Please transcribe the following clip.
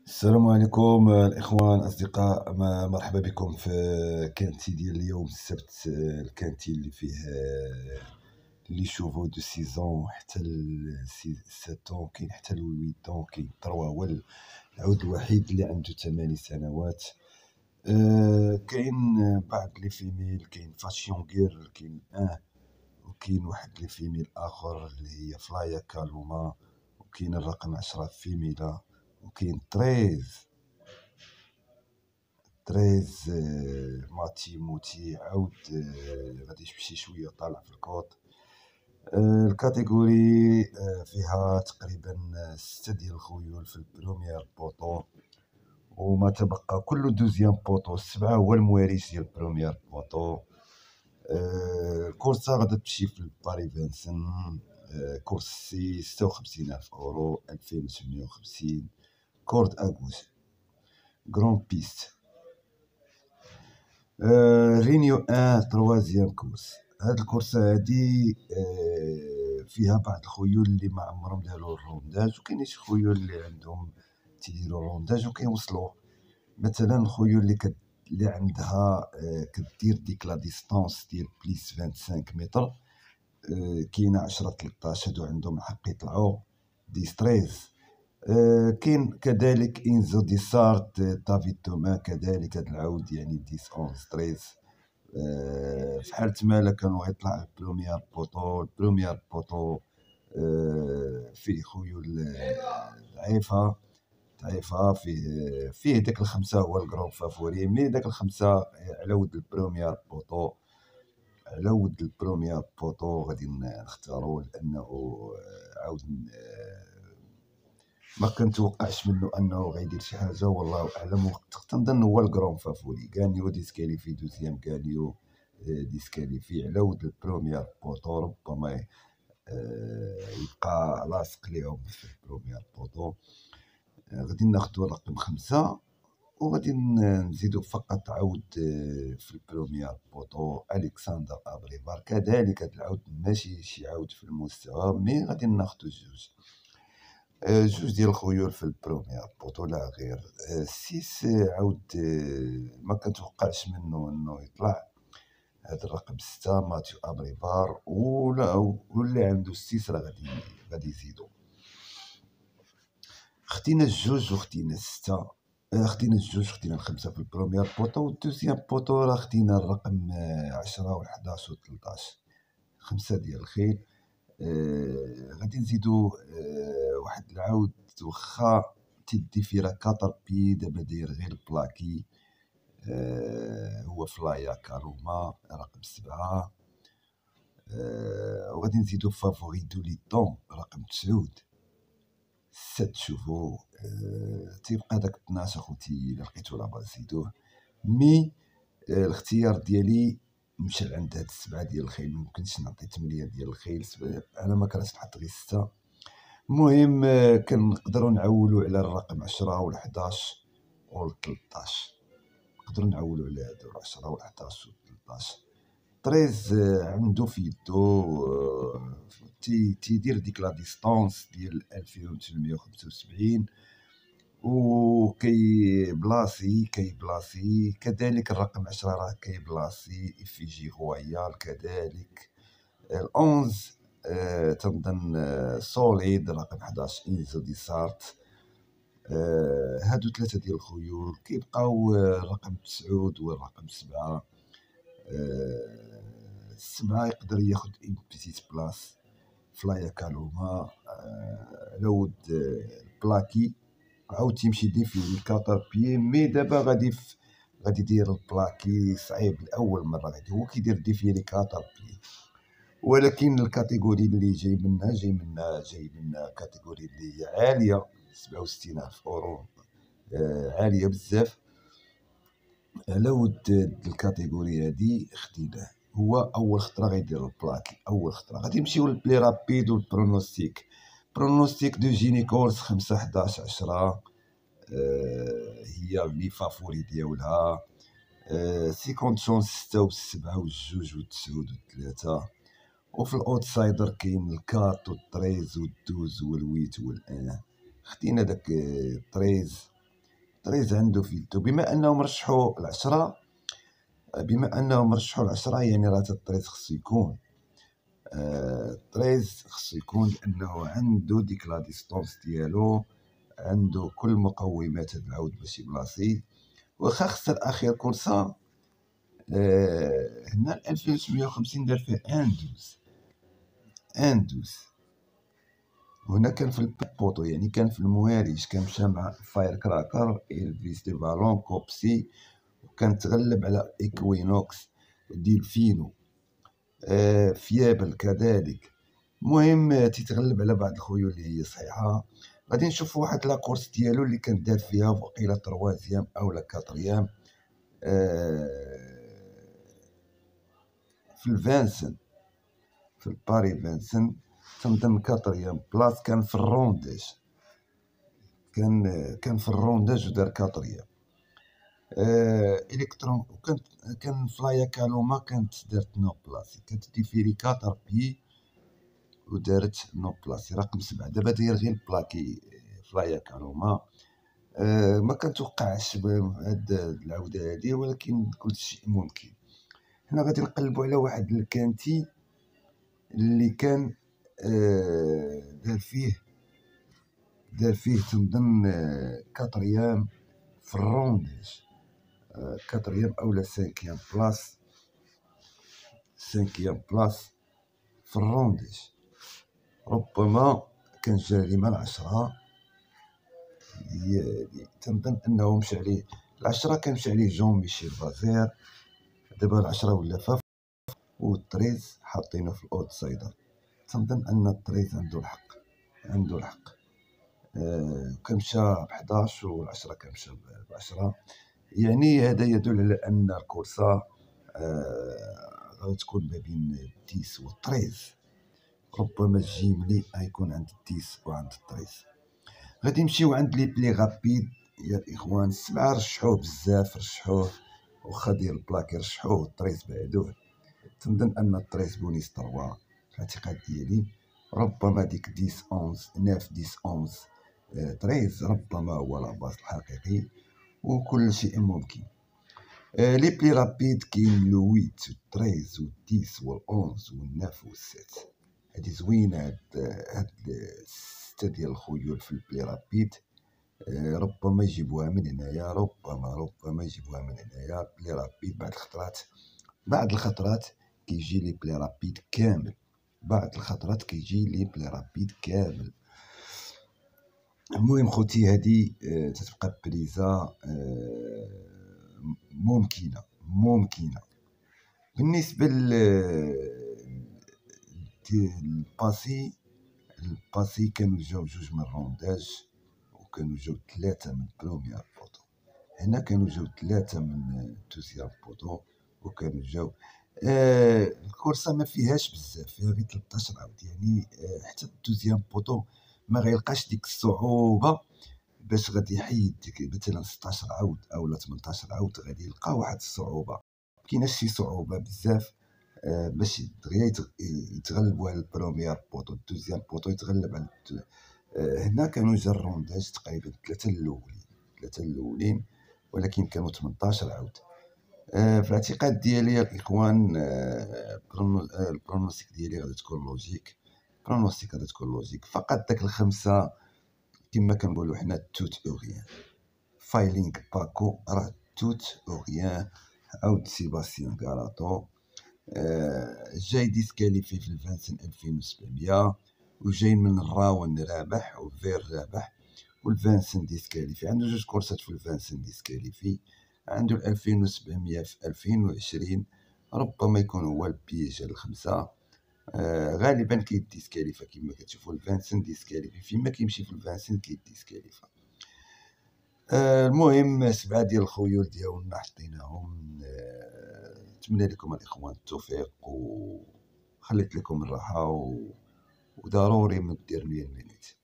السلام عليكم الإخوان الأصدقاء، مرحبا بكم في كانتي ديال اليوم السبت. الكانتي اللي فيه لي شوفو دو 6 حتى ل 7 كاين حتى ل 8 كاين 3 هو العود الوحيد اللي عنده 8 سنوات. كاين بعض لي فيميل، كاين فاشيون غير، كاين وكاين واحد لي فيميل آخر اللي هي فلايا كالوما، وكاين الرقم 10 فيميلا، وكاين 13 ماتي موتي عاود غادي تمشي شويه طالع في الكوط. الكاتيجوري فيها تقريبا 6 ديال الخيول في البروميير بوطو، وما تبقى كل دوزيام بوطو 7 هو المواريث ديال البروميير بوطو. الكورسه غادا تمشي في باري فانسن. كورسي 56,000 اورو، 2750 كورد اغوز غران بيست. رينيو 1 troisième كورس. هاد الكورسه هادي فيها بعض الخيول اللي ما عمرهم داروا الرونداج، وكاين شي خيول اللي عندهم تيديروا الرونداج وكيوصلوا. مثلا الخيول اللي عندها كدير ديك لا ديستانس ديال بليس 25 متر، كاينه 10 13 هادو عندهم الحق يطلعوا دي 13. كاين كذلك انزو دي سارت تافيتوما، كذلك هاد العود يعني 10 11 13. في حالة مالا كانوا غيطلع البروميير بوطو فيه خيول ضعيفة، فيه داك الخمسة هو الكرون فافوري، مي داك الخمسة على ود البروميير بوطو غادي نختارو، لأنه عاود ما كنتوقعش منه انه غيدير شي حاجه، والله اعلم. تنظن هو الكرون فافوري. غانيو ديسكاليفي دوزيام، غانيو ديسكاليفي على ود البروميير بوطو، ربما يبقى لاصق ليهم في البروميير بوطو. غادي ناخدو رقم 5، وغادي نزيدو فقط عود في البروميير بوطو الكسندر ابريفار. كذلك هاد العود ماشي شي عود في المستوى، مي غادي ناخدو جوج ديال الخيول في البروميير بوطو لا غير. 6 عاود ما كنتوقعش منه انه يطلع. هذا الرقم 6 ماتيو ابريفار، واللي عنده 6 راه غادي يزيدو. خدينا الجوج وخدينا 6، خدينا الجوج خدينا الخمسة في البروميير بوطو، والدوزيام بوطو راه خدينا الرقم 10 و11 و13، 5 ديال الخيل. غادي نزيدو واحد العود، واخا تيدي فيه راه 4 بي، دابا داير غير بلاكي. هو فلايا كالوما رقم 7. وغادي نزيدو فافوري دو ليطون رقم 9، 7 شوفو. تيبقى داك 12 اخوتي الا لقيتو لابا زيدوه، مي الاختيار ديالي مشى عند هاد 7 ديال الخيل. ممكنش نعطي 8 ديال الخيل، انا ما كرهتش نحط غير 6. المهم كنقدروا نعولوا على الرقم 10 و11 و13، نقدروا نعولوا على هادو 10 و11 و13. 13 عنده في يدو تيدير ديك لا ديستانس ديال 2875، وكي بلاصي كذلك. الرقم 10 راه كي بلاصي إفيجي رويال. كذلك 11 تنظن سوليد. رقم 11 انزو دي سارت. هادو 3 ديال الخيول. كيبقاو الرقم 9 والرقم 7. 7 يقدر ياخد اون بيتيت بلاص فلايا كالوما على ود البلاكي. عاود تيمشي ديفيني 4 بي، مي دابا غادي يدير البلاكي صعيب لأول مرة. غادي هو كيدير ديفيني 4 بي، ولكن الكاتيجوري اللي جاي منها كاتيجوري اللي هي عالية، 67,000 اورو، عالية بزاف. على ود الكاتيجوري هادي خديناه. هو اول خطره غيدير البلاكي، اول خطره غادي نمشيو للبلي رابيد والبرونوستيك. برونوستيك دو جينيكورس 5 11 10 هي لي فافوري ديالها. 50 شونس 6 و7 و2 و9 و3. وفي الاوتسايدر كاين الكات و13 و12 و8 و1. خدينا داك 13 13 عنده في يدو. بما انهم رشحوا العشرة، يعني راه 13 خصو يكون 13 خصو يكون، لانه عنده ديك لا ديستونس ديالو، عنده كل مقومات هاد العود باش يبلاصي. واخا خسر اخر كورسه هنا 2750 دار فيه 1-12. وهنا كان في البوطو، يعني كان في المواريش، كان مشى مع فاير كراكر، إلفيس دي بالون، كوبسي، وكان تغلب على إكوينوكس، ديلفينو، فيابل كذلك. المهم تيتغلب على بعض الخيول اللي هي صحيحة. غادي نشوفو واحد لاكورس ديالو اللي كان دار فيها وقيلا تروازيام أولا كاتريام في الفانسن، في الباري فانسن، تنظن كاتريام بلاص، كان في الرونداج، كان في الرونداج ودار كاتريام. الكترون، كان فلايا كالوما كانت دارت نو بلاسي، كانت ديفيري 4 بي ودارت نو بلاسي رقم 7. دابا داير غير البلاكي فلايا كالوما. ما كنتوقعش بهاد العودة هادي، ولكن كل شيء ممكن. هنا غادي نقلبو على واحد الكانتي اللي كان دار فيه تنظن كاتريام في الرونداج، كاتريام أولا سانكيام بلاس في الرونداج. ربما كان جاري مع العشرة، تنظن أنه مشى عليه العشرة، كان مشى عليه جون ميشيل فازير. دابا العشرة ولا فاف، والطريز حاطينه في الأوتسايدر. تنظن أن الطريز عنده الحق. كان مشى ب11 والعشرة كان مشى ب10. يعني هذا يدل على أن الكورسة غادي تكون ما بين 10 و 13. ربما الجيملي غيكون عند 10 وعند 13. غادي نمشيو عند لي بلي غابيد يا الاخوان. 7 رشحوه بزاف، واخا ديال البلاك يرشحوه، 13 بعدوه. تنظن ان 13 بونيس 3 في الاعتقاد ديالي. ربما ديك 10 11 9 10 11 13 ربما هو لاباس الحقيقي، وكل شيء ممكن. لي بلي رابيد كاين لو 8 و 13 و 10 و 11 و 9 و 7. هادي زوينة هاد 6 ديال الخيول في البلي رابيد. ربما يجيبوها من هنايا، ربما يجيبوها من هنايا. بلي رابيد بعض الخطرات كيجي لي بلي رابيد كامل، المهم خوتي هادي تتبقى بريزا ممكنة. بالنسبة الباسي كانوا جاو 2 من الرونداج، وكانوا جاو 3 من بروميير بوطو. هنا كانوا جاو 3 من دوزيام بوطو، وكانوا جاو الكورسة ما فيهاش بزاف، فيها غير 13 عاود. يعني حتى دوزيام بوطو ما غيلقاش ديك الصعوبة باش غادي يحيد ديك مثلا 16 عاود اولا 18 عاود. غادي يلقى واحد الصعوبة، مكايناش شي صعوبة بزاف باش دغيا يتغلبوا على البروميير بوطو. الدوزيام بوطو يتغلب على هنا كانوا جا الرونداج تقريبا 3 الاولين، ولكن كانوا 18 عاود. في الاعتقاد ديالي يا الاخوان البرونوستيك ديالي غادي تكون لوجيك. فقط داك الخمسة كما كنقولوا حنا توت اوريان. فايلينغ باكو راه توت اوريان. عاود سيباستيان غالاتو جاي ديسكاليفي في الفانسن 2700، وجاي من الراون رابح وفير رابح، والفانسن ديسكاليفي. عنده 2 كورسات في الفانسن ديسكاليفي، عنده 2700 في 2020. ربما يكون هو البيج الخمسة. غالبا كيديسكاليفا كما كتشوفوا. الفانسن ديسكاليفي، فيما كيمشي في الفانسن كيديسكاليفا. المهم 7 ديال الخيول ديالنا حطيناهم. نتمنى لكم الاخوان التوفيق، وخليت لكم الراحه، وضروري ما دير لي المينيت.